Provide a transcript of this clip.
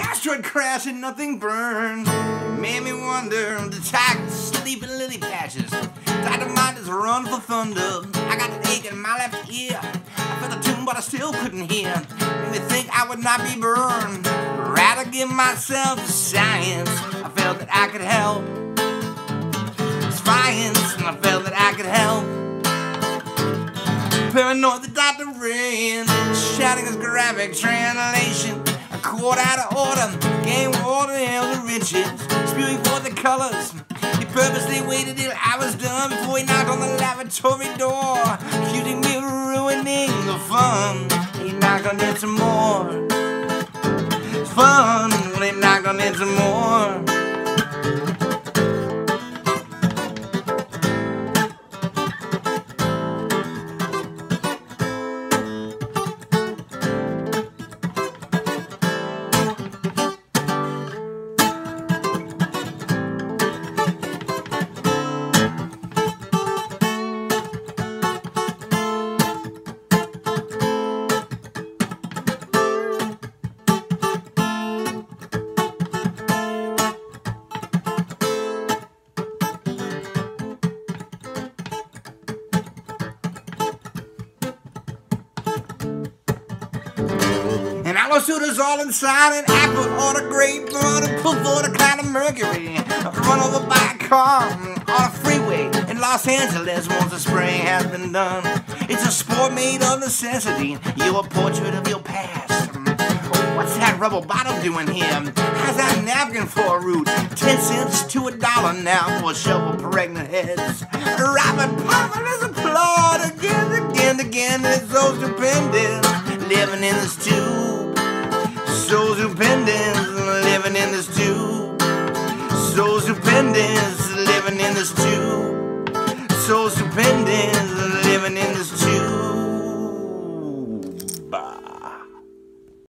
asteroid crash and nothing burned. It made me wonder, the tigers sleep in lily patches. Dynamite is run for thunder. I got an ache in my left ear. I felt the tune but I still couldn't hear. Made me think I would not be burned. Rather give myself to science. I felt that I could help. Science, and I felt that I could help. Paranoid, the doctor ran, shouting his graphic translation. A quart out of order, game water held the riches, spewing forth the colors. He purposely waited till I was done before he knocked on the lavatory door, accusing me of ruining the fun. He knocked on it some more. It's fun when he knocked on it some more. And I was shooters all inside, and I put on a great blood and pulled for the cloud of mercury. Run over by a car on a freeway in Los Angeles once the spraying has been done. It's a sport made of necessity. You're a portrait of your past. Oh, what's that rubber bottle doing here? How's that napkin for a root? 10 cents to $1 now for a shovel pregnant heads. Robert Palmer is applauded again. It's so stupendous living in this tube. So stupendous living in this tube. So stupendous living in this tube. So stupendous living in this tube.